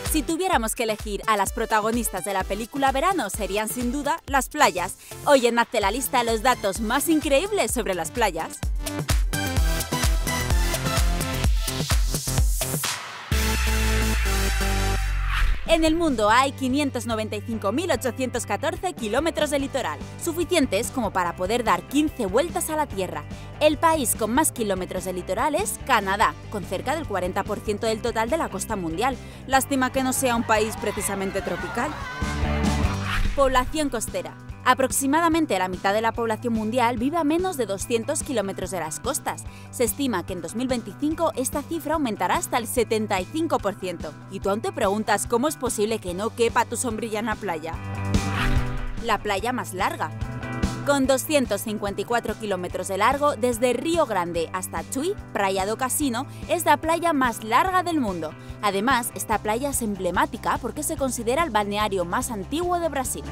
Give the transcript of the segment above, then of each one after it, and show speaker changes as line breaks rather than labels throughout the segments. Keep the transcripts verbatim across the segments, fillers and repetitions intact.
Si tuviéramos que elegir a las protagonistas de la película Verano, serían sin duda las playas. Hoy en Hazte la Lista los datos más increíbles sobre las playas. En el mundo hay quinientos noventa y cinco mil ochocientos catorce kilómetros de litoral, suficientes como para poder dar quince vueltas a la Tierra. El país con más kilómetros de litoral es Canadá, con cerca del cuarenta por ciento del total de la costa mundial. Lástima que no sea un país precisamente tropical. Población costera. Aproximadamente la mitad de la población mundial vive a menos de doscientos kilómetros de las costas. Se estima que en dos mil veinticinco esta cifra aumentará hasta el setenta y cinco por ciento. Y tú aún te preguntas cómo es posible que no quepa tu sombrilla en la playa. La playa más larga. Con doscientos cincuenta y cuatro kilómetros de largo, desde Río Grande hasta Tui, Praia do Cassino, es la playa más larga del mundo. Además, esta playa es emblemática porque se considera el balneario más antiguo de Brasil.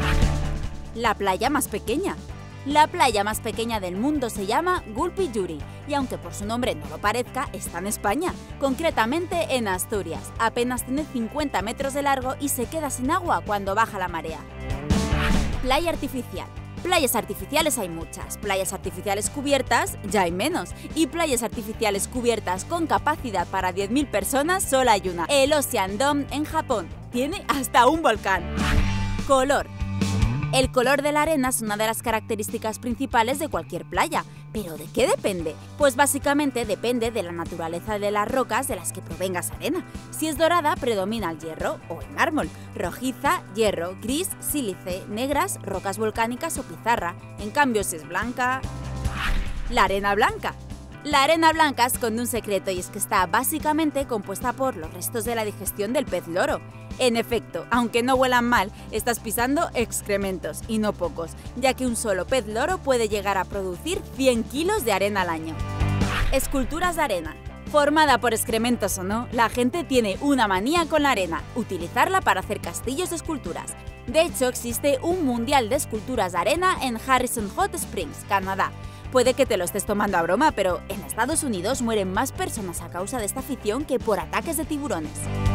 La playa más pequeña. La playa más pequeña del mundo se llama Gulpiyuri y aunque por su nombre no lo parezca, está en España, concretamente en Asturias. Apenas tiene cincuenta metros de largo y se queda sin agua cuando baja la marea. Playa artificial. Playas artificiales hay muchas, playas artificiales cubiertas ya hay menos y playas artificiales cubiertas con capacidad para diez mil personas solo hay una, el Ocean Dome en Japón. Tiene hasta un volcán. Color. El color de la arena es una de las características principales de cualquier playa. ¿Pero de qué depende? Pues básicamente depende de la naturaleza de las rocas de las que provenga esa arena. Si es dorada, predomina el hierro o el mármol. Rojiza, hierro, gris, sílice, negras, rocas volcánicas o pizarra. En cambio, si es blanca... La arena blanca. La arena blanca esconde un secreto y es que está básicamente compuesta por los restos de la digestión del pez loro. En efecto, aunque no huelan mal, estás pisando excrementos, y no pocos, ya que un solo pez loro puede llegar a producir cien kilos de arena al año. Esculturas de arena. Formada por excrementos o no, la gente tiene una manía con la arena, utilizarla para hacer castillos de esculturas. De hecho, existe un mundial de esculturas de arena en Harrison Hot Springs, Canadá. Puede que te lo estés tomando a broma, pero en Estados Unidos mueren más personas a causa de esta afición que por ataques de tiburones.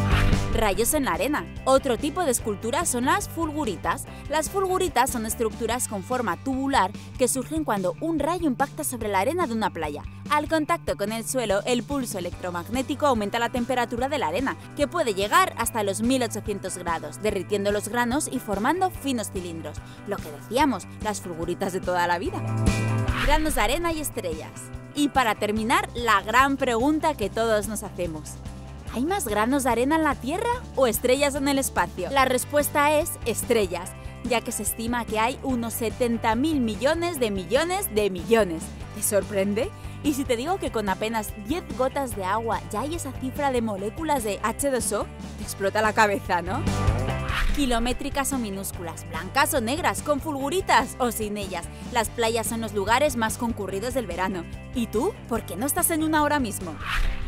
Rayos en la arena. Otro tipo de esculturas son las fulguritas. Las fulguritas son estructuras con forma tubular que surgen cuando un rayo impacta sobre la arena de una playa. Al contacto con el suelo, el pulso electromagnético aumenta la temperatura de la arena, que puede llegar hasta los mil ochocientos grados, derritiendo los granos y formando finos cilindros. Lo que decíamos, las fulguritas de toda la vida. Granos de arena y estrellas. Y para terminar, la gran pregunta que todos nos hacemos. ¿Hay más granos de arena en la Tierra o estrellas en el espacio? La respuesta es estrellas, ya que se estima que hay unos setenta mil millones de millones de millones. ¿Te sorprende? Y si te digo que con apenas diez gotas de agua ya hay esa cifra de moléculas de hache dos o, te explota la cabeza, ¿no? Kilométricas o minúsculas, blancas o negras, con fulguritas o sin ellas. Las playas son los lugares más concurridos del verano. ¿Y tú? ¿Por qué no estás en una ahora mismo?